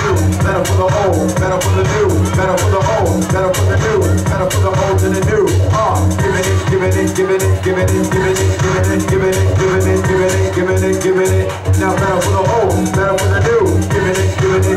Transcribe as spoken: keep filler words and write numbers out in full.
new, better for the old, better for the new, better for the old, better for the new, better for the old and the new. Ah, giving it, giving it, giving it, giving it, giving it, giving it, giving it, giving it, giving it, giving it, giving it. Now better for the old, better for the new, giving it, giving it,